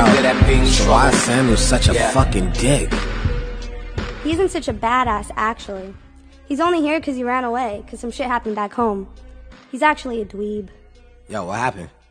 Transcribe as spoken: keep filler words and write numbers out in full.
good at being strong. Why is Samuel such a Yeah. fucking dick? He isn't such a badass, actually. He's only here because he ran away, because some shit happened back home. He's actually a dweeb. Yo, what happened?